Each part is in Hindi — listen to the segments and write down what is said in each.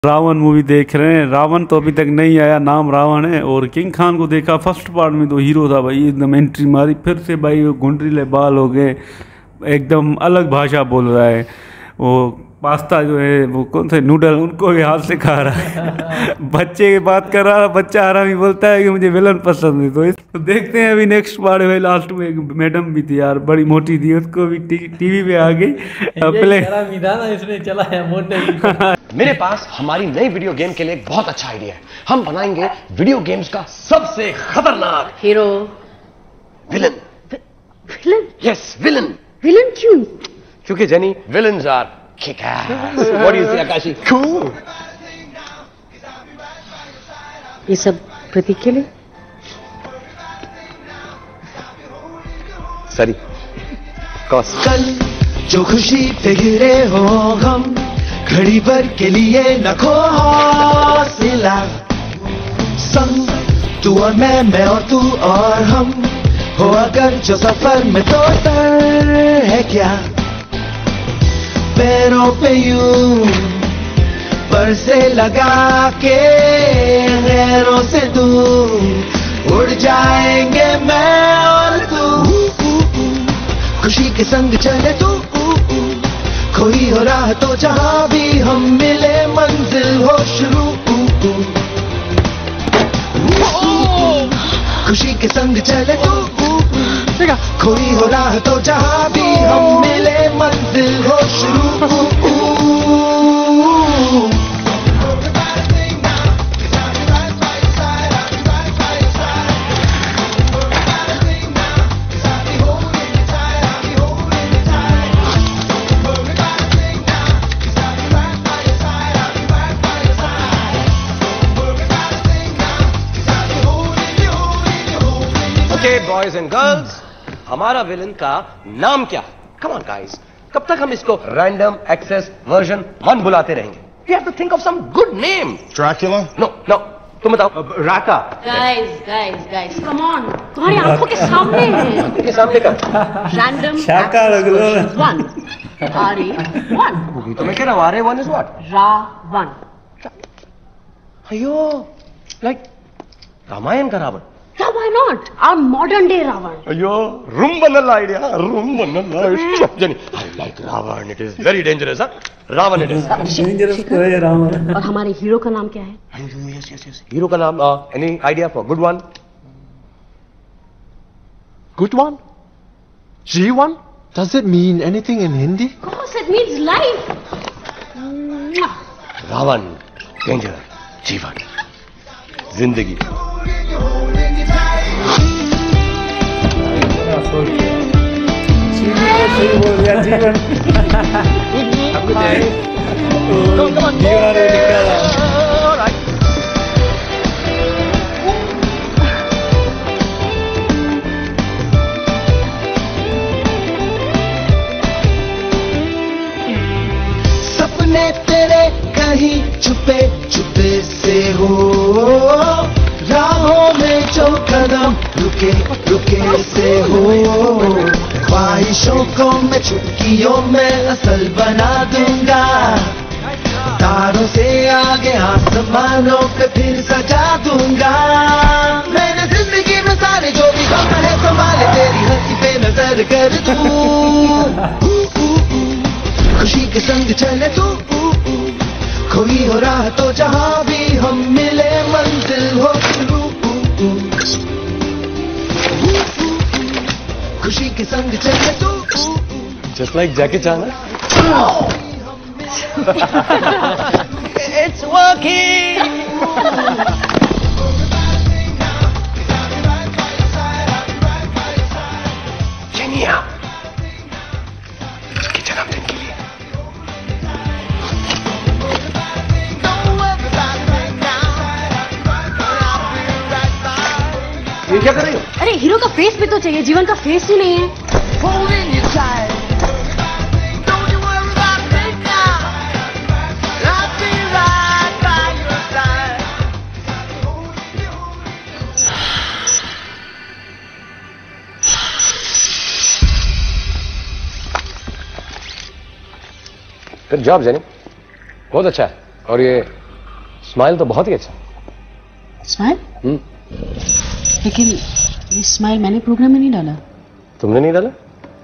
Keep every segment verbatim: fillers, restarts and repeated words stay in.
रावण मूवी देख रहे हैं। रावण तो अभी तक नहीं आया, नाम रावण है। और किंग खान को देखा, फर्स्ट पार्ट में तो हीरो था भाई, एकदम एंट्री मारी। फिर से भाई वो गुंडरीले बाल हो गए, एकदम अलग भाषा बोल रहा है। वो पास्ता जो है वो कौन से नूडल, उनको भी हाथ से खा रहा है। बच्चे की बात कर रहा है, बच्चा आराम ही बोलता है कि मुझे विलन पसंद है। तो, इस, तो देखते हैं अभी नेक्स्ट पार्ट में। लास्ट में एक मैडम भी थी यार, बड़ी मोटी थी, उसको भी टी, टीवी पे आ गई। प्ले इसमें चला है मोटे। मेरे पास हमारी नई वीडियो गेम के लिए एक बहुत अच्छा आइडिया है। हम बनाएंगे वीडियो गेम्स का सबसे खतरनाक hero villain. Villain? Yes, villain. Villain क्यों? क्योंकि Jenny, villains are kick ass. What do you say Akashi? Cool. ये सब प्रतीक के लिए? Sorry cos. कल जो खुशी पे गिरे हो हम, घड़ी भर के लिए न खो हौसला। संग तू और मैं, मैं और तू और हम हो अगर जो सफर में, तो डर है क्या? पैरों पे यूं पर से लगा के गैरों से दूर उड़ जाएंगे मैं और तू। खुशी के संग चले तू, कोई हो रहा तो जहां भी हम मिले, मंजिल हो शुरू। खुशी के संग चले तू, कोई हो रहा तो जहां भी हम मिले, मंजिल हो शुरू। ओके बॉयज एंड गर्ल्स, हमारा विलन का नाम क्या? कम ऑन गाइस, कब तक हम इसको रैंडम एक्सेस वर्जन वन बुलाते रहेंगे? We have to think of some good name. Dracula? No no, तुम बताओ। Raka. Guys guys guys come on, तुम्हारी आंखों के सामने है। आंखों के सामने का random one. R A one. तो मैं कह रहा हूँ R A one is what? Ravan. अयो, लाइक रामायण का Ravan. Yeah, why not? Our modern day Ravan. अयो, रूम बनल आइडिया, रूम बनल। Jenny, I like Ravan. It is very dangerous, huh? Ravan it is. Dangerous तो है रावण। और हमारे हीरो का नाम क्या है? Yes, yes, yes. हीरो का नाम, uh, any idea for good one? Good one? G one? Does it mean anything in Hindi? Of course, it means life. Ravan, danger, जीवन, जिंदगी। सही बोल रहा जीवन। सपने तेरे कहीं छुपे छुपे से हो, राहों में जो कदम रुके रुके से हो, ख्वाहिशों को मैं चुटकियों में असल बना दूंगा, तारों से आगे आसमानों पे फिर सजा दूंगा। मैंने जिंदगी में सारे जो भी गम है संभाले, तेरी हंसी पे नजर कर दूं। खुशी के संग चले तू, कोई हो रहा तो जहां भी हम मिले, मंजिल हो शुरू। खुशी के संग चले तू। Just like Jackie Chan. It's working. Genia. इसके जन्मदिन के लिए। ये क्या कर रही हो? अरे हीरो का फेस भी तो चाहिए, जीवन का फेस ही नहीं है। गुड जॉब जेनी, बहुत अच्छा है। और ये स्माइल तो बहुत ही अच्छा। स्माइल? हम्म। लेकिन ये स्माइल मैंने प्रोग्राम में नहीं डाला। तुमने नहीं डाला?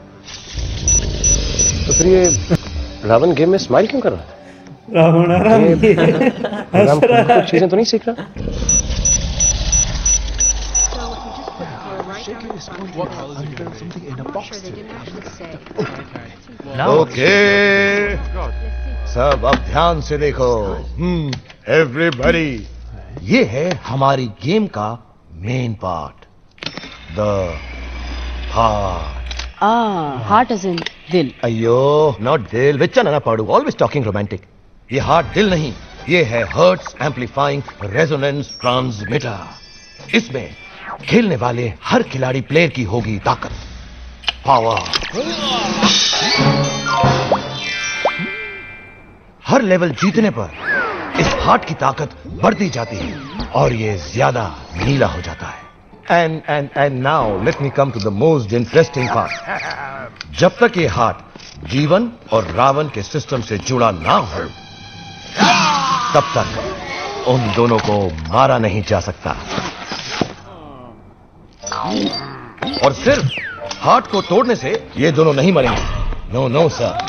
तो फिर ये रावण गेम में स्माइल क्यों कर रहा है? रावण आराम राम कुछ चीजें तो नहीं सीख रहा? ओके सब अब ध्यान से देखो। हम्म एवरीबॉडी, ये है हमारी गेम का main part, the heart. Ah, heart as in दिल। अयो नॉट दिल, विच्चा ना पाड़ू, ऑलवेज टॉकिंग रोमांटिक। ये हार्ट दिल नहीं, ये है हर्ट्स एम्पलीफाइंग रेजोनेंस ट्रांसमीटर। इसमें खेलने वाले हर खिलाड़ी प्लेयर की होगी ताकत, पावर। हर लेवल जीतने पर इस हार्ट की ताकत बढ़ती जाती है और ये ज्यादा नीला हो जाता है। And and and now let me come to the most interesting part. जब तक ये हार्ट जीवन और रावण के सिस्टम से जुड़ा ना हो, तब तक उन दोनों को मारा नहीं जा सकता। और सिर्फ हार्ट को तोड़ने से ये दोनों नहीं मरेंगे। No no sir.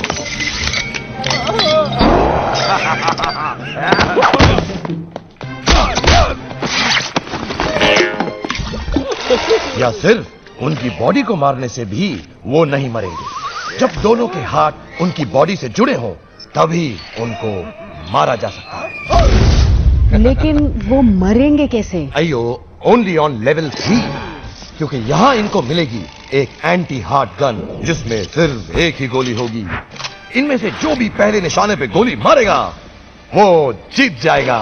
या सिर्फ उनकी बॉडी को मारने से भी वो नहीं मरेंगे। जब दोनों के हार्ट उनकी बॉडी से जुड़े हों, तभी उनको मारा जा सकता है। लेकिन वो मरेंगे कैसे? अयो ओनली ऑन लेवल थ्री, क्योंकि यहां इनको मिलेगी एक एंटी हार्ट गन जिसमें सिर्फ एक ही गोली होगी। इनमें से जो भी पहले निशाने पे गोली मारेगा वो जीत जाएगा।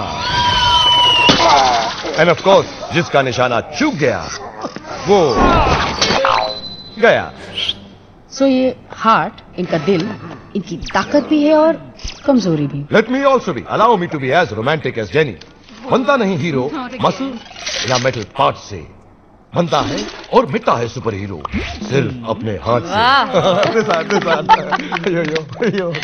एंड ऑफ कोर्स जिसका निशाना चूक गया वो गया। सो so, ये हार्ट, इनका दिल, इनकी ताकत भी है और कमजोरी भी। Let me also be, allow me to be as romantic as Jenny. बनता नहीं हीरो मसल या मेटल पार्ट से, बनता है और मिटता है सुपर हीरो सिर्फ अपने हाथ से। निशान, निशान। यो, यो, यो।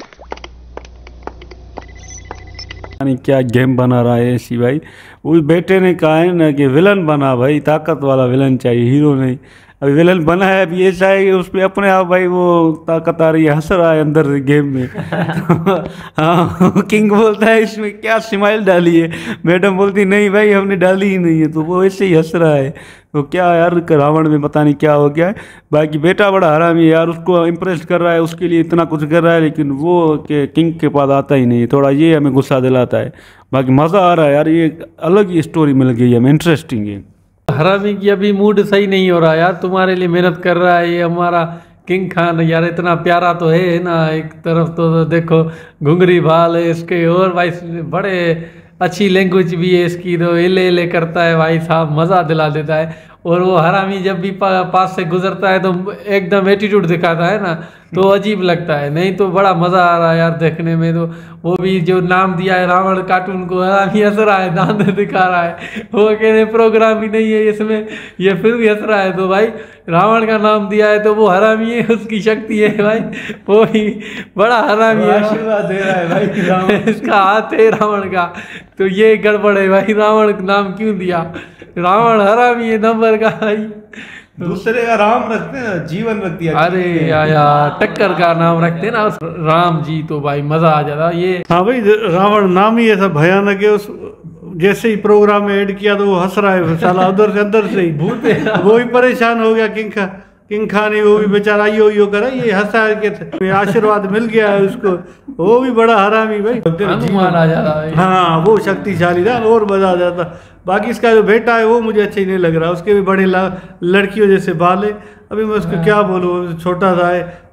यानी क्या गेम बना रहा है ऐसी भाई। उस बेटे ने कहा है ना कि विलन बना भाई, ताकत वाला विलन चाहिए, हीरो नहीं। अभी विलन बना है, अभी ऐसा है कि उस पर अपने आप भाई वो ताकत आ रही है, हंस रहा है अंदर से गेम में। हाँ, किंग बोलता है इसमें क्या स्माइल डाली है, मैडम बोलती नहीं भाई हमने डाली ही नहीं है, तो वो ऐसे ही हंस रहा है। तो क्या यार रावण में पता नहीं क्या हो गया है। बाकी बेटा बड़ा हरामी है यार, उसको इम्प्रेस कर रहा है, उसके लिए इतना कुछ कर रहा है, लेकिन वो के किंग के पास आता ही नहीं है। थोड़ा ये हमें गुस्सा दिलाता है। बाकी मज़ा आ रहा है यार, ये अलग ही स्टोरी मिल गई है हमें, इंटरेस्टिंग है। हरामी की अभी मूड सही नहीं हो रहा यार, तुम्हारे लिए मेहनत कर रहा है ये हमारा किंग खान यार, इतना प्यारा तो है ना। एक तरफ तो, तो देखो घुंघरी भाल है इसके, और भाई बड़े अच्छी लैंग्वेज भी है इसकी, तो इले इले करता है भाई साहब, मज़ा दिला देता है। और वो हरामी जब भी पा, पास से गुजरता है तो एकदम एटीट्यूड दिखाता है ना, तो अजीब लगता है। नहीं तो बड़ा मज़ा आ रहा है यार देखने में। तो वो भी जो नाम दिया है रावण कार्टून को, हरामी हंस रहा है, दांत दिखा रहा है। वो कहने प्रोग्राम ही नहीं है इसमें, ये फिर भी हंस रहा है। तो भाई रावण का नाम दिया है तो वो हरामी है, उसकी शक्ति है भाई, वो ही बड़ा हरामी है, आशीर्वाद दे रहा है भाई रावण। इसका हाथ है रावण का, तो ये गड़बड़ है भाई। रावण का नाम क्यों दिया? रावण हरामी है नंबर का भाई। दूसरे का राम रखते हैं, जीवन रख दिया। अरे यार टक्कर का नाम रखते ना राम जी, तो भाई मजा आ जाता ये। हाँ भाई, रावण नाम ही ऐसा भयानक है। उस जैसे ही प्रोग्राम में ऐड किया तो वो हंस रहा है साला, उधर से अंदर से ही भूत है, वो ही परेशान हो गया। किंग खा किंग खान ही वो भी बेचारा यो यो करा, ये हंसा के आशीर्वाद मिल गया है उसको। वो भी बड़ा हरामी भाई, हनुमान आ जा रहा है। हाँ वो शक्तिशाली था और मजा आ जाता। बाकी इसका जो बेटा है वो मुझे अच्छा ही नहीं लग रहा, उसके भी बड़े लड़कियों जैसे बाल है। अभी मैं उसको क्या बोलूँ, छोटा सा है,